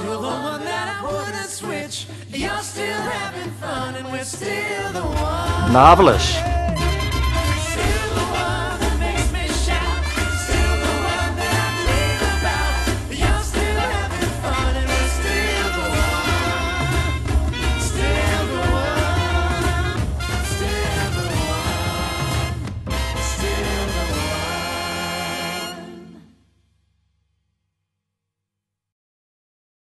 You're the one that I wouldn't switch. You're still having fun and we're still the one. Marvellous.